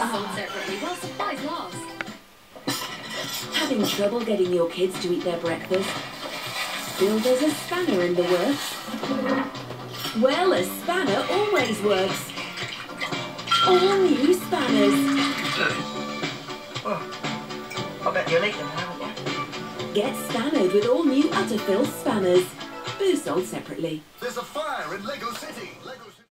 sold separately while supplies last. Having trouble getting your kids to eat their breakfast? Still there's a spanner in the works. Well, a spanner always works. All new spanners. Oh, I bet you'll eat them, haven't you? Get spannered with all new Philth spanners. Boo sold separately. There's a fire in Lego City.